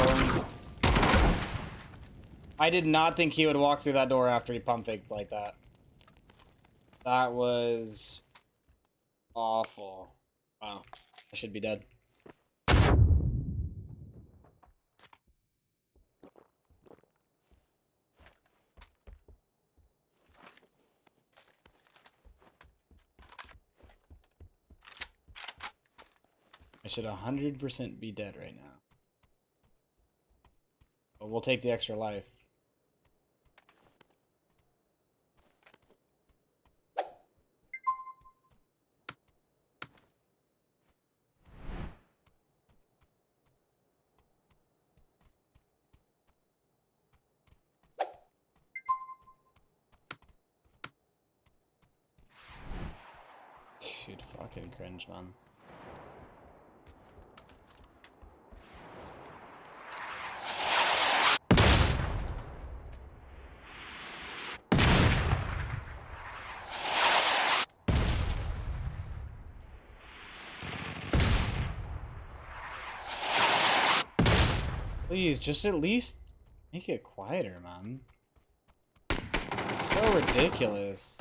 I did not think he would walk through that door after he pump faked like that. That was awful. Wow. I should be dead. I should 100% be dead right now. But we'll take the extra life. Dude, fucking cringe, man. Please, just at least make it quieter, man. It's so ridiculous.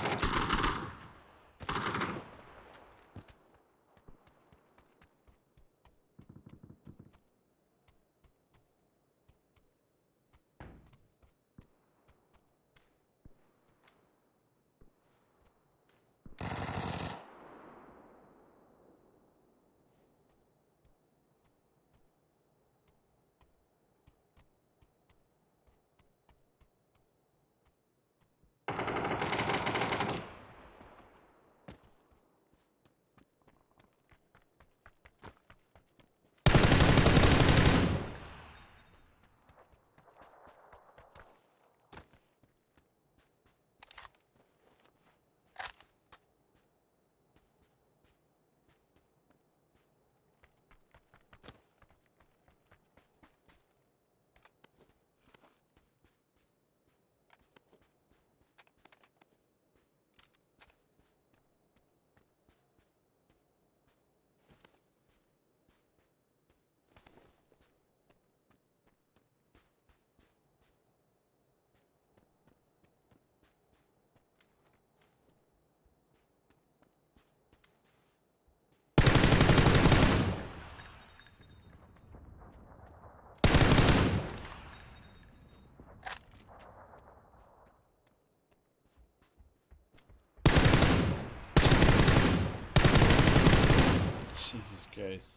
Jesus Christ.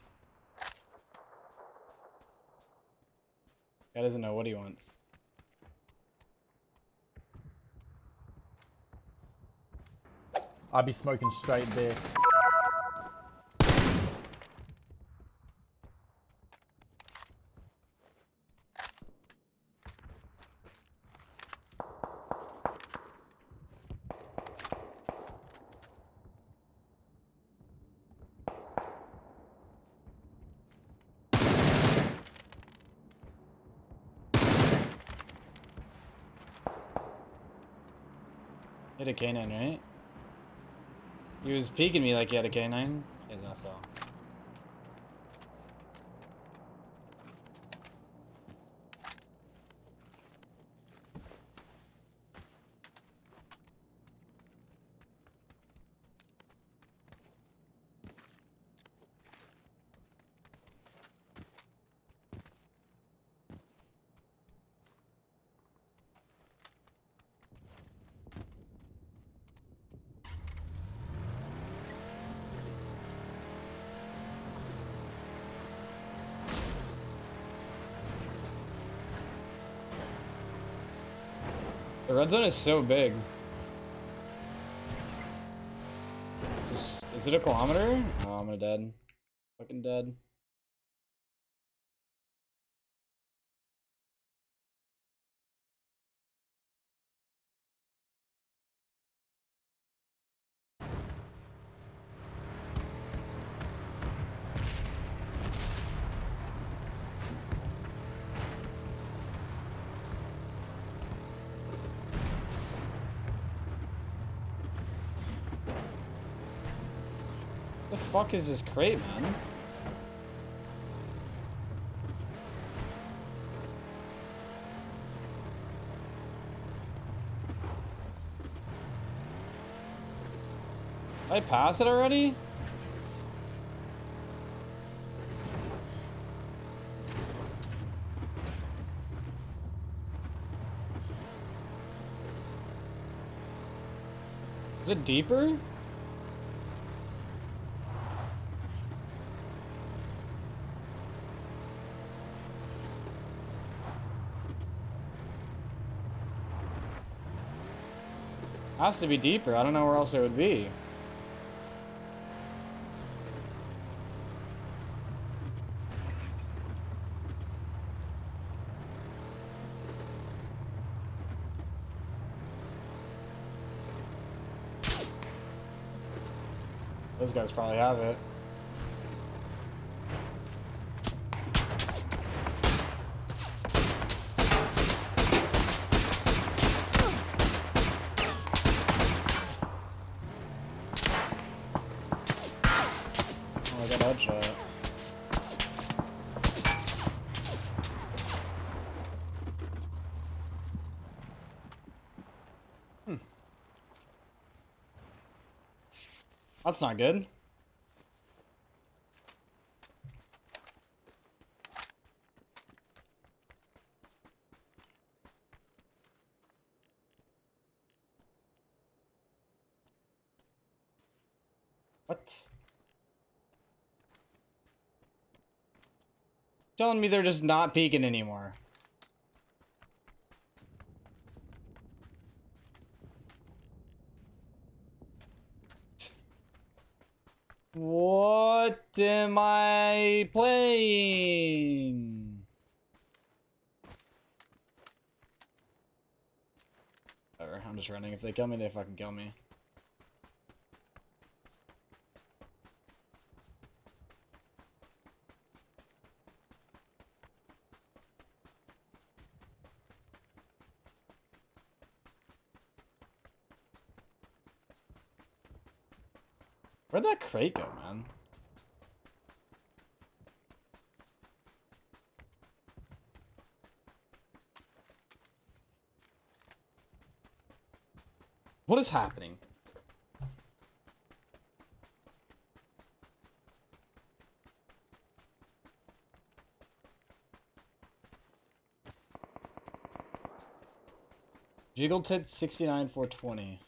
Guy doesn't know what he wants. I'd be smoking straight there. Hit a K9, right? He was peeking me like he had a K9. He has no cell. The red zone is so big. Is it a kilometer? Oh, I'm dead. Fucking dead. The fuck is this crate, man? Did I pass it already? Is it deeper? Has to be deeper. I don't know where else it would be. Those guys probably have it. Oh, I got a headshot. That's not good. What? Telling me they're just not peeking anymore. What am I playing? Whatever, I'm just running. If they kill me, they fucking kill me. Where'd that crate go, man? What is happening? Jiggle tit 69 420.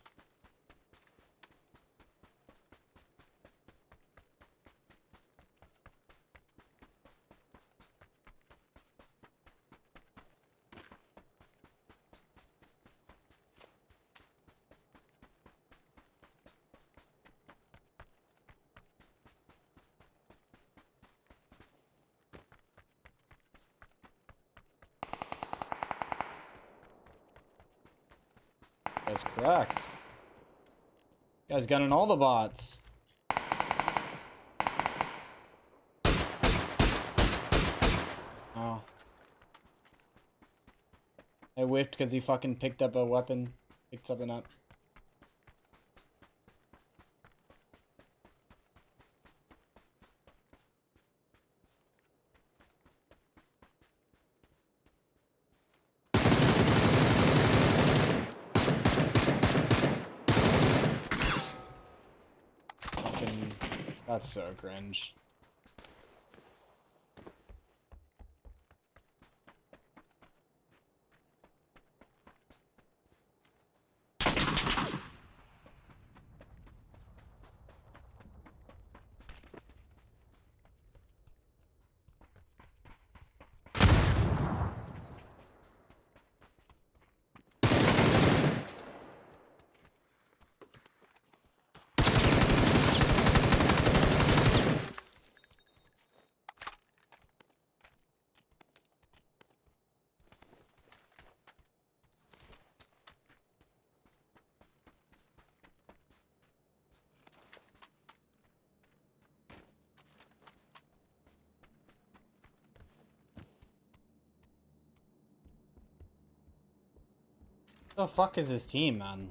That's correct. Guy's gunning all the bots. Oh. I whiffed because he fucking picked up a weapon. Picked something up. Fucking... That's so cringe. The fuck is his team, man?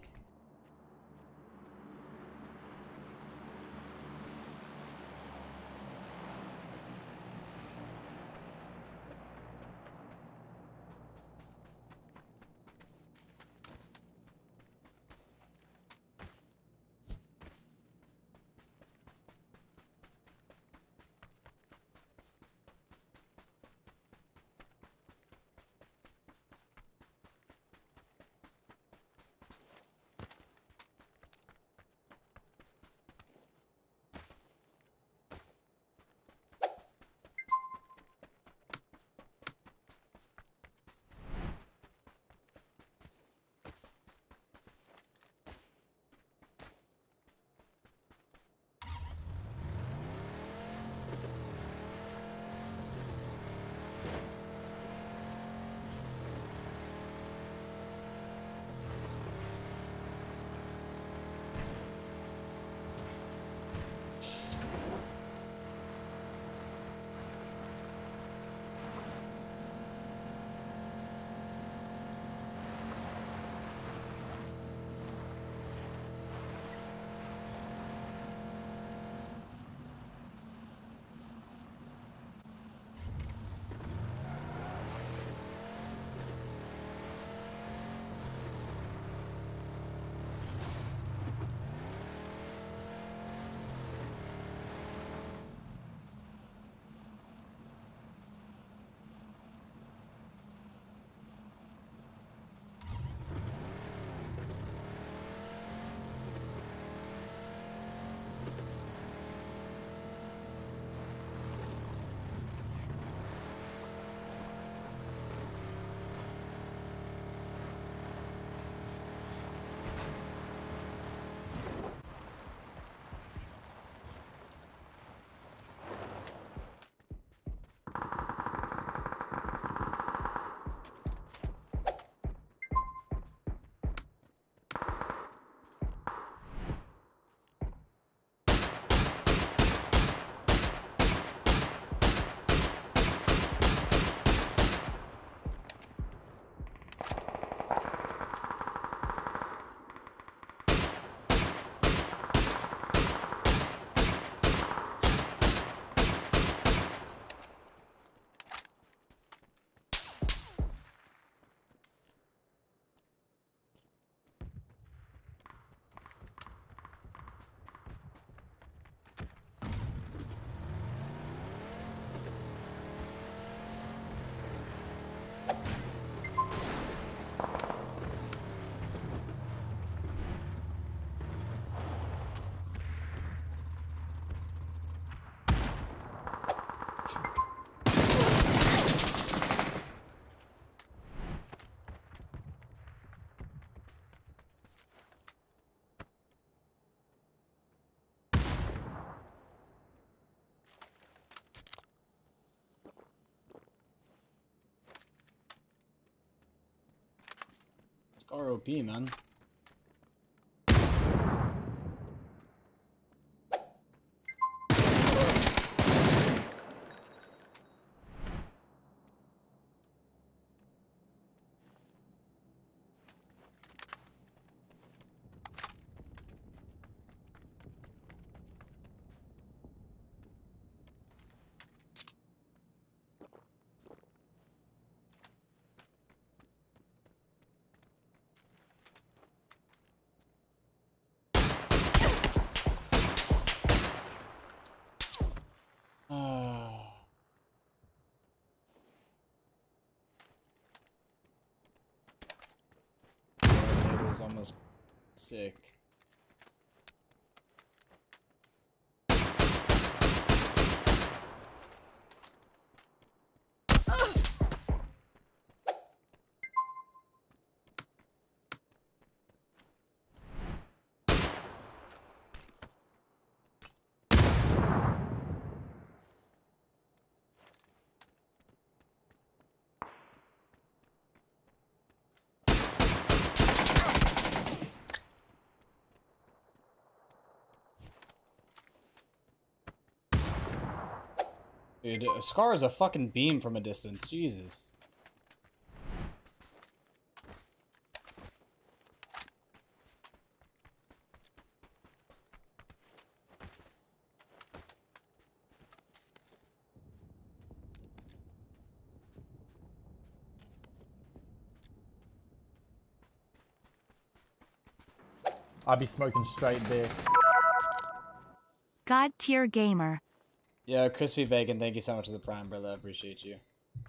Scar OP, man. It was almost sick. Dude, a Scar is a fucking beam from a distance. Jesus. I'd be smoking straight there. God tier gamer. Yeah, Crispy Bacon, thank you so much for the Prime, brother. I appreciate you.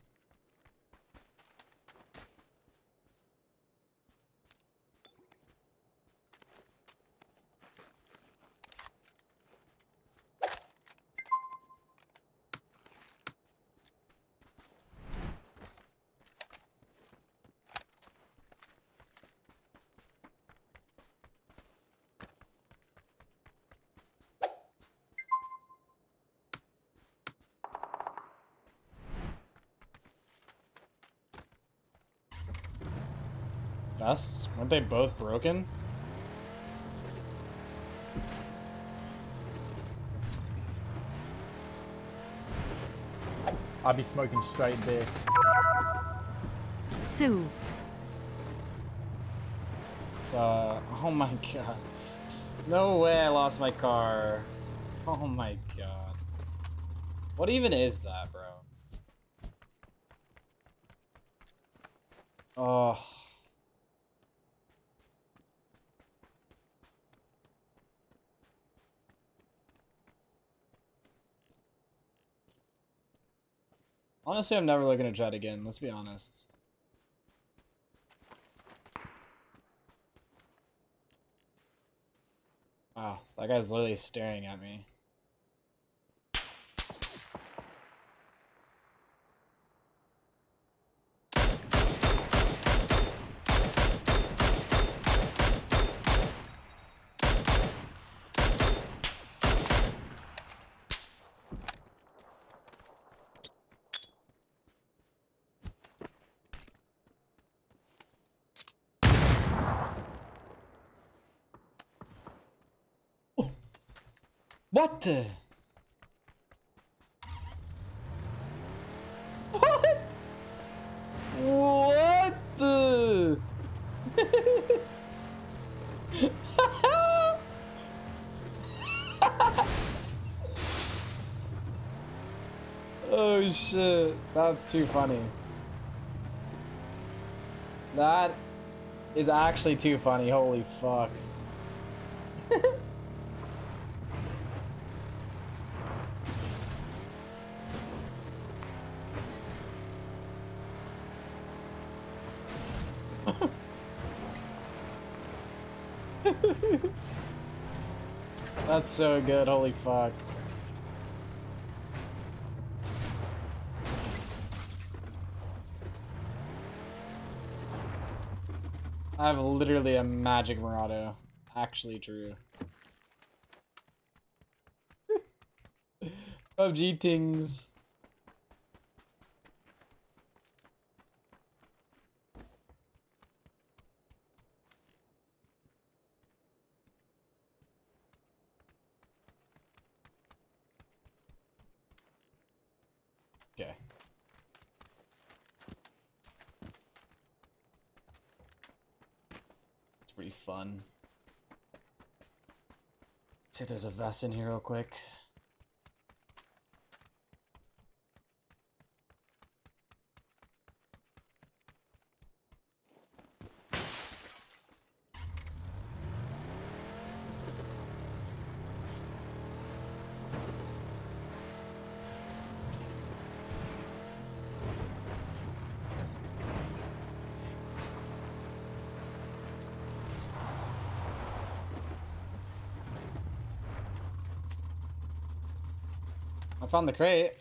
Vests? Weren't they both broken? I'd be smoking straight there. Sue. It's, oh my god. No way I lost my car. Oh my god. What even is that, bro? Oh. Honestly, I'm never looking to try it again, let's be honest. Wow, that guy's literally staring at me. What? What? What the? Oh shit, that's too funny. That is actually too funny, holy fuck. That's so good, holy fuck. I have literally a magic Murado. Actually true. PUBG tings. Okay. It's pretty fun. Let's see if there's a vest in here real quick. I found the crate.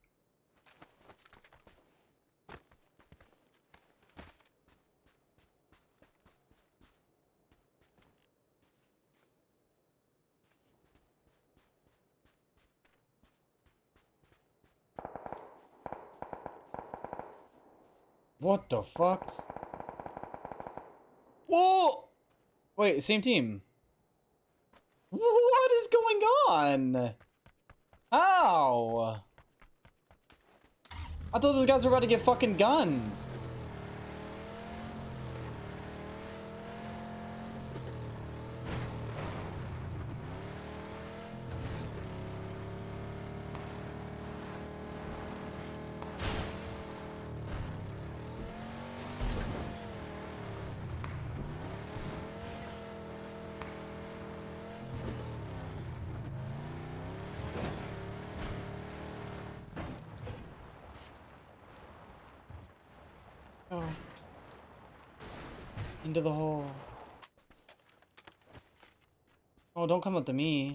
What the fuck? Whoa! Wait, same team. What is going on? How? I thought those guys were about to get fucking gunned. Oh. Into the hole. Oh, don't come up to me.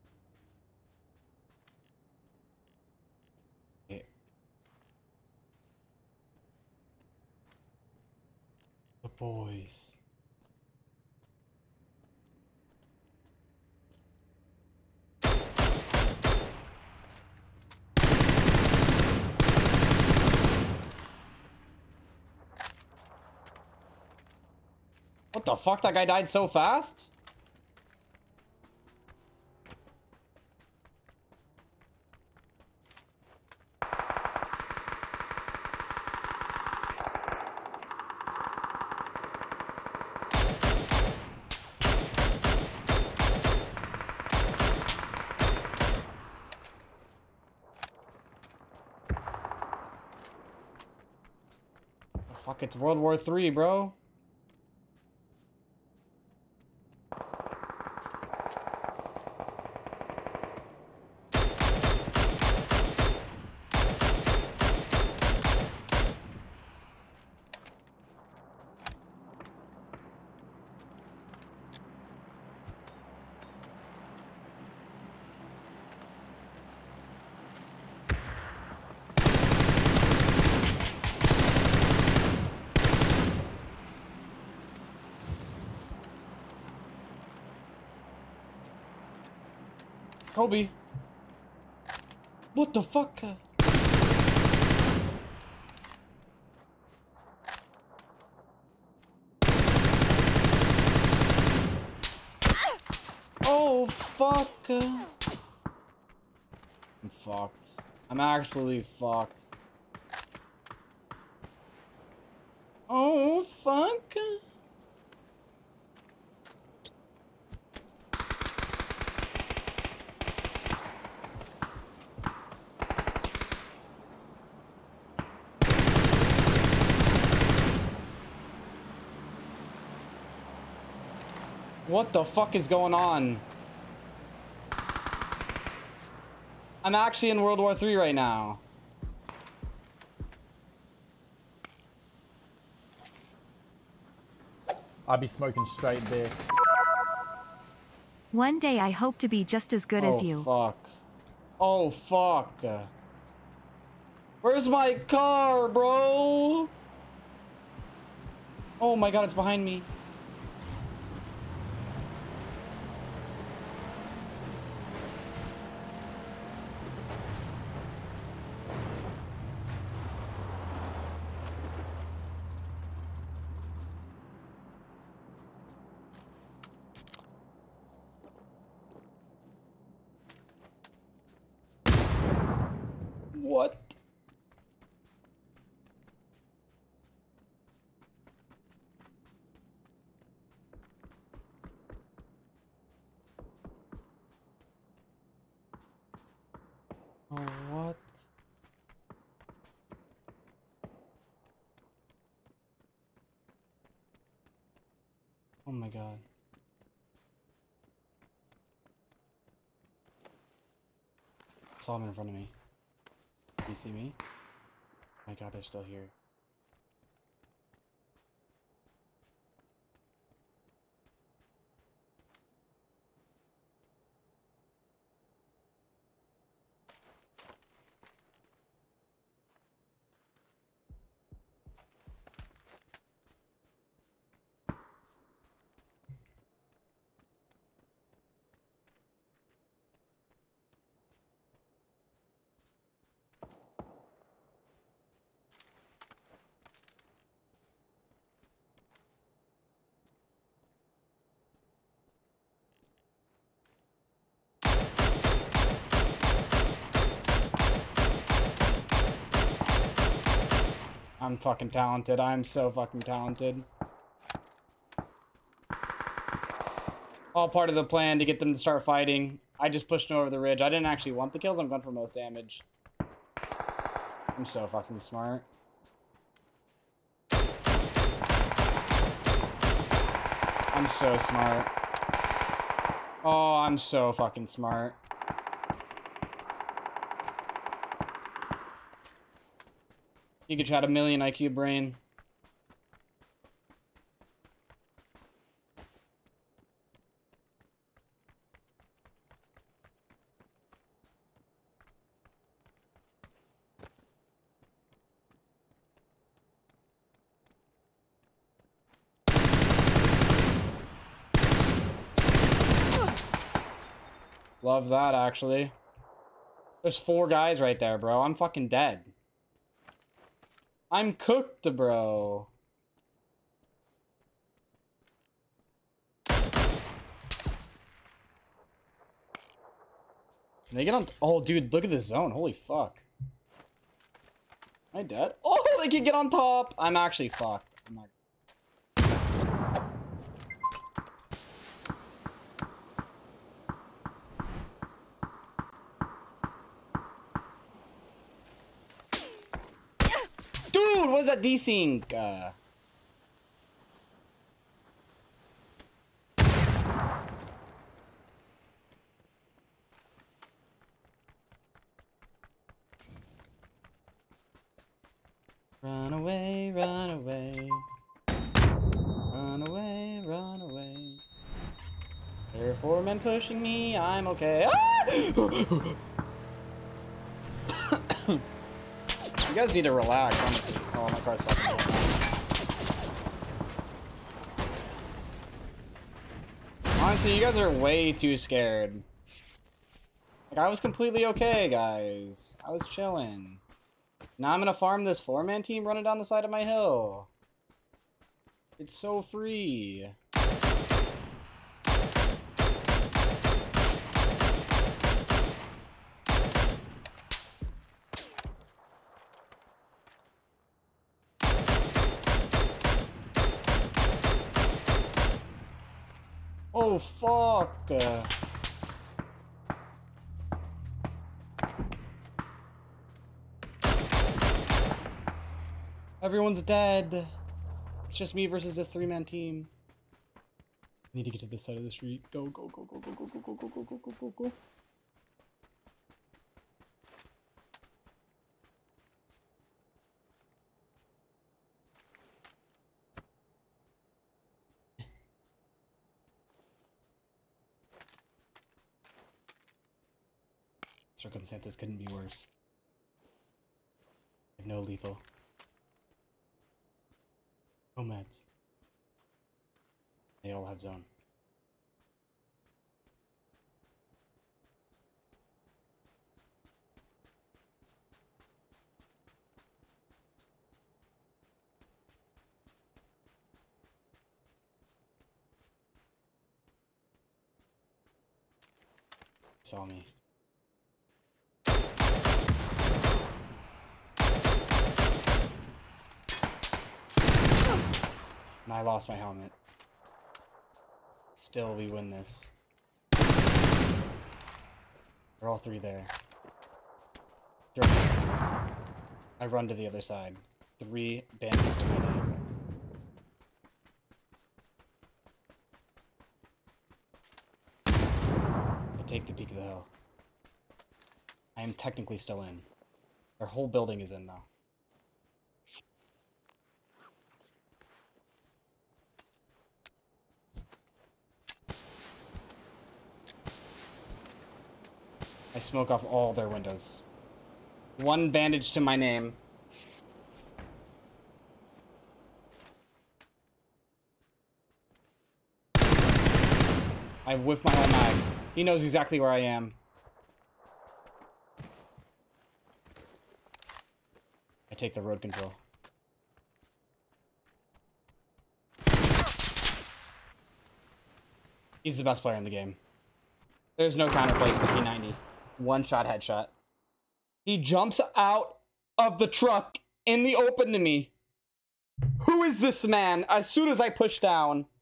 Okay. The boys. What the fuck? That guy died so fast? Oh, fuck, it's World War III, bro. Kobe. What the fuck? Oh, fuck. I'm fucked. I'm actually fucked. Oh, fuck. What the fuck is going on? I'm actually in World War III right now. I'd be smoking straight there. One day I hope to be just as good as you. Oh, fuck. Oh, fuck. Where's my car, bro? Oh my god, it's behind me. What? Oh my god. Saw them in front of me. Do you see me? Oh my god, they're still here. I'm fucking talented. I'm so fucking talented. All part of the plan to get them to start fighting. I just pushed them over the ridge. I didn't actually want the kills. I'm going for most damage. I'm so fucking smart. I'm so smart. Oh, I'm so fucking smart. You could try a million IQ brain. Love that, actually. There's 4 guys right there, bro. I'm fucking dead. I'm cooked, bro. They get on. Oh, dude, look at this zone. Holy fuck. Am I dead? Oh, they can get on top. I'm actually fucked. I'm not. Dude, what is that desync? Run away, run away. Run away, run away. There are 4 men pushing me. I'm okay. Ah! You guys need to relax, honestly. Oh, my car's fucking going on. Honestly, you guys are way too scared. Like, I was completely okay, guys. I was chilling. Now I'm gonna farm this 4-man team running down the side of my hill. It's so free. Oh, fuck. Everyone's dead. It's just me versus this 3-man team. I need to get to this side of the street. Go, go, go, go, go, go, go, go, go, go, go, go, go, go. Circumstances couldn't be worse. I have no lethal. No meds. They all have zone. Saw me. And I lost my helmet. Still, we win this. They're all 3 there. I run to the other side. 3 bandits to my name. take the peak of the hill. I am technically still in. Our whole building is in, though. I smoke off all their windows. One bandage to my name. I whiffed my whole mag. He knows exactly where I am. I take the road control. He's the best player in the game. There's no counterplay for P90. One shot headshot. He jumps out of the truck in the open to me. Who is this man? As soon as I push down.